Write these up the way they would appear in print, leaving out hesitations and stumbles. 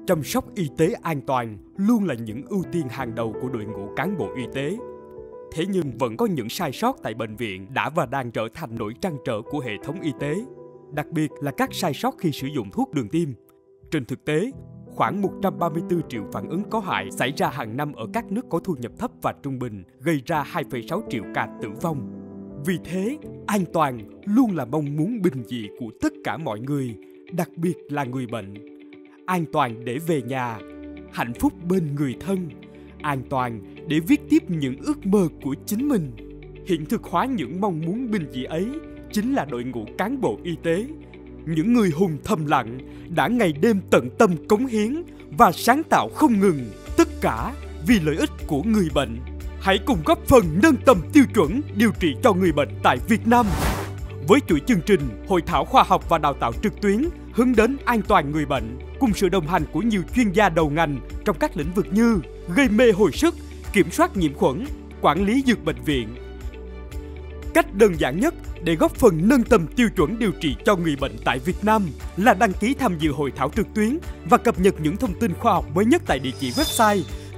Chăm sóc y tế an toàn luôn là những ưu tiên hàng đầu của đội ngũ cán bộ y tế. Thế nhưng vẫn có những sai sót tại bệnh viện đã và đang trở thành nỗi trăn trở của hệ thống y tế, đặc biệt là các sai sót khi sử dụng thuốc đường tiêm. Trên thực tế, khoảng 134 triệu phản ứng có hại xảy ra hàng năm ở các nước có thu nhập thấp và trung bình, gây ra 2,6 triệu ca tử vong. Vì thế, an toàn luôn là mong muốn bình dị của tất cả mọi người, đặc biệt là người bệnh. An toàn để về nhà, hạnh phúc bên người thân, an toàn để viết tiếp những ước mơ của chính mình. Hiện thực hóa những mong muốn bình dị ấy chính là đội ngũ cán bộ y tế, những người hùng thầm lặng đã ngày đêm tận tâm cống hiến và sáng tạo không ngừng, tất cả vì lợi ích của người bệnh. Hãy cùng góp phần nâng tầm tiêu chuẩn điều trị cho người bệnh tại Việt Nam. Với chuỗi chương trình Hội thảo khoa học và đào tạo trực tuyến hướng đến an toàn người bệnh, cùng sự đồng hành của nhiều chuyên gia đầu ngành trong các lĩnh vực như gây mê hồi sức, kiểm soát nhiễm khuẩn, quản lý dược bệnh viện. Cách đơn giản nhất để góp phần nâng tầm tiêu chuẩn điều trị cho người bệnh tại Việt Nam là đăng ký tham dự hội thảo trực tuyến và cập nhật những thông tin khoa học mới nhất tại địa chỉ website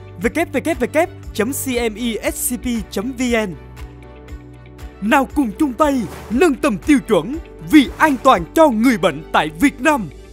www.cmescp.vn. Nào cùng chung tay nâng tầm tiêu chuẩn vì an toàn cho người bệnh tại Việt Nam.